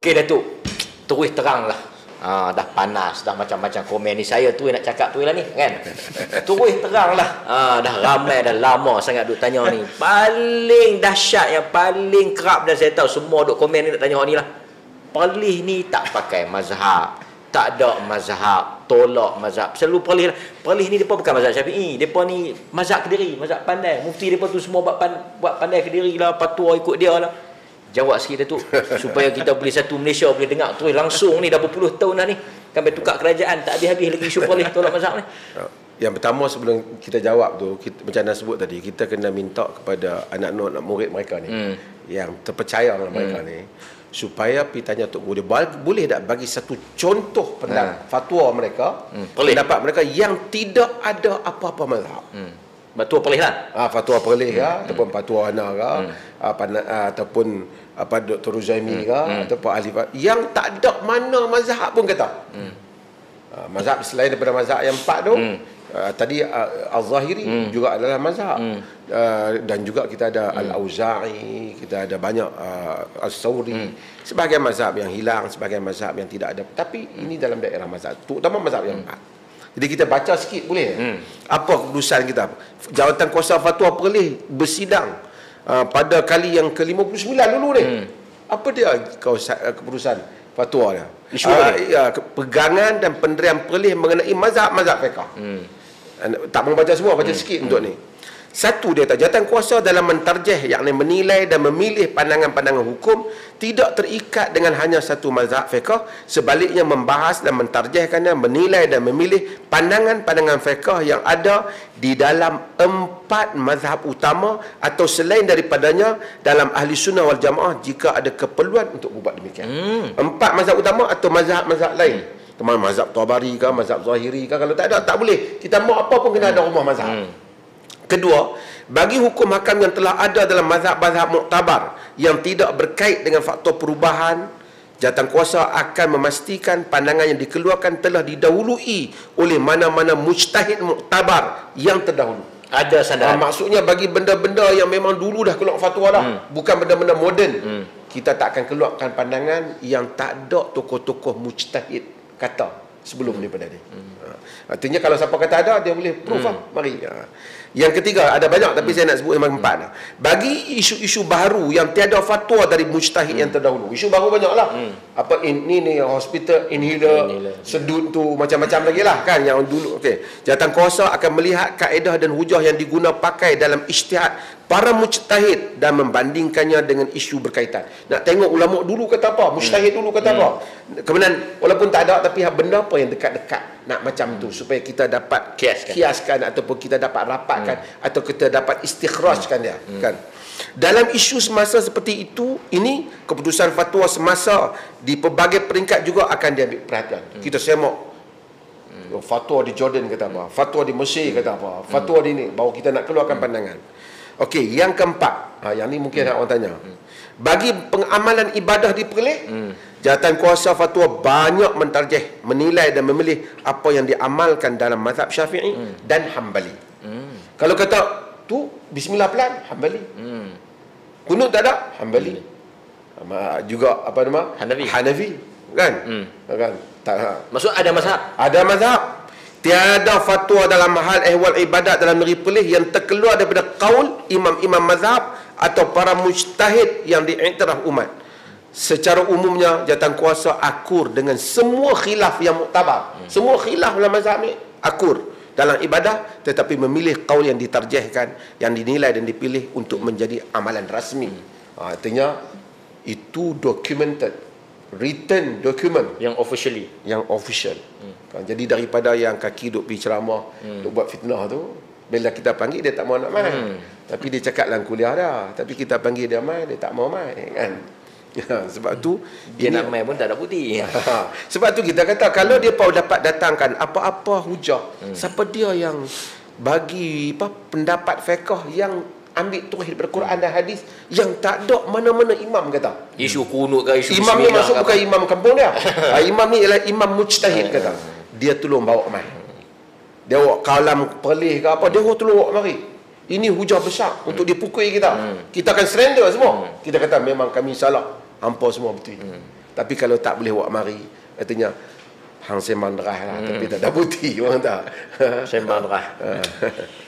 Okey Datuk, terus terang lah. Dah panas, dah macam-macam komen ni. Saya tu nak cakap tu lah ni kan. Terus terang lah. Dah ramai, dah lama sangat duk tanya ni. Paling dahsyat, yang paling kerap dan saya tahu semua duk komen ni nak tanya ni lah. Perlis ni tak pakai mazhab, tak ada mazhab, tolak mazhab. Selalu perlis lah. Perlis ni depa bukan mazhab Syafi'i, depa ni mazhab Kediri, mazhab pandai. Mufti depa tu semua buat pandai Kediri lah, fatwa ikut dia lah. Jawab sikit Datuk supaya kita boleh satu Malaysia boleh dengar terus langsung ni. Dah berpuluh tahun dah ni sampai tukar kerajaan, tak habis-habis lagi isu perlis tolak mazhab ni. Yang pertama sebelum kita jawab tu, macam anda sebut tadi, kita kena minta kepada anak murid mereka ni yang terpercaya dengan mereka ni, supaya pergi tanya Tok Guru, boleh tak bagi satu contoh fatwa mereka, pendapat mereka yang tidak ada apa-apa mazhab. Fatwa perlis lah. Fatwa perlis ataupun fatwa Ana ataupun Dr. Ruzaimi ataupun ahli yang tak ada mana mazhab pun kata. Mazhab selain daripada mazhab yang 4 tu, tadi Al-Zahiri juga adalah mazhab. Dan juga kita ada Al-Auza'i, kita ada banyak Al-Sawri. Sebahagian mazhab yang hilang, sebahagian mazhab yang tidak ada. Tapi ini dalam daerah mazhab, terutama mazhab yang 4. Jadi kita baca sikit boleh? Apa keputusan kita? Jawatan Kuasa Fatwa Perlis bersidang pada kali yang ke-59 dulu ni. Apa dia keputusan fatwa dia? Pegangan dan pendirian Perlis mengenai mazhab-mazhab fiqh. Tak mau baca semua, baca sikit untuk ni. Satu, dia kata jawatan kuasa dalam mentarjih, yakni menilai dan memilih pandangan-pandangan hukum, tidak terikat dengan hanya satu mazhab fiqh, sebaliknya membahas dan mentarjihkannya, menilai dan memilih pandangan-pandangan fiqh yang ada di dalam 4 mazhab utama atau selain daripadanya dalam ahli sunnah wal jamaah jika ada keperluan untuk buat demikian. 4 mazhab utama atau mazhab-mazhab lain. Teman mazhab Tabari ke, mazhab Zahiri ke, kalau tak ada, tak boleh. Kita mau apa pun kena ada rumah mazhab. Kedua, bagi hukum hakam yang telah ada dalam mazhab-mazhab muktabar yang tidak berkait dengan faktor perubahan, jawatan kuasa akan memastikan pandangan yang dikeluarkan telah didahului oleh mana-mana mujtahid muktabar yang terdahulu. Ada sandaran. Maksudnya bagi benda-benda yang memang dulu dah keluar fatwa dah, bukan benda-benda moden, kita tak akan keluarkan pandangan yang tak ada tokoh-tokoh mujtahid kata sebelum daripada ni. Artinya kalau siapa kata ada, dia boleh proof lah. Mari. Yang ketiga, ada banyak tapi saya nak sebut yang 4. Bagi isu-isu baru yang tiada fatwa dari mujtahid yang terdahulu. Isu baru banyaklah. Apa ini hospital inhaler, sedut tu macam-macam lagi lah kan yang dulu. Okey. Jawatan kuasa akan melihat kaedah dan hujah yang diguna pakai dalam ijtihad para mujtahid dan membandingkannya dengan isu berkaitan. Nak tengok ulama dulu kata apa, mujtahid dulu kata apa. Kemudian walaupun tak ada, tapi benda apa yang dekat-dekat nak macam tu supaya kita dapat kiaskan ataupun kita dapat rapatkan atau kita dapat istikhrajkan dia kan. Dalam isu semasa seperti itu, ini keputusan fatwa semasa di pelbagai peringkat juga akan diambil perhatian. Kita semak fatwa di Jordan kata apa, fatwa di Mesir kata apa, fatwa di ni, baru kita nak keluarkan pandangan. Okey, yang keempat, yang ni mungkin orang tanya. Bagi pengamalan ibadah di Perlis, jawatan kuasa fatwa banyak mentarjih, menilai dan memilih apa yang diamalkan dalam mazhab Syafi'i dan Hambali. Kalau kata tu bismillah pelan, Hambali. Kunut tak ada, Hambali. Juga apa nama? Hanafi. Kan? Kan? Tak. Maksud ada mazhab? Ada mazhab. Tiada fatwa dalam hal ehwal ibadat dalam negeri Perlis yang terkeluar daripada qaul imam-imam mazhab atau para mujtahid yang diiktiraf umat. Secara umumnya jawatan kuasa akur dengan semua khilaf yang muktabar. Semua khilaf dalam mazhab ni akur dalam ibadah, tetapi memilih qaul yang ditarjihkan, yang dinilai dan dipilih untuk menjadi amalan rasmi. Artinya itu documented, written document yang officially, yang official. Jadi daripada yang kaki duk pergi ceramah, duk buat fitnah tu, bila kita panggil dia tak mau nak mai. Tapi dia cakap dalam kuliah dah, tapi kita panggil dia mai, dia tak mau mai kan. Sebab tu dia nak mai pun tak ada bukti. Sebab tu kita kata kalau dia pau dapat datangkan apa-apa hujah, siapa dia yang bagi pendapat fiqh yang ambil turih daripada Quran dan hadis yang tak ada mana-mana imam kata. Isu kunut ke, isu imam ni maksud bukan imam kampung dia. Imam ni ialah imam mujtahid kata. Dia tolong bawa mai. Dia bawa kalam Perlis ke apa, dia tolong bawa mari. Ini hujah besar untuk dipukul kita. Kita akan surrender semua. Kita kata memang kami salah. Hampa semua betul. Tapi kalau tak boleh buat mari, katanya hang sembang derah lah, tapi tak ada bukti orang tak. Sembang derah.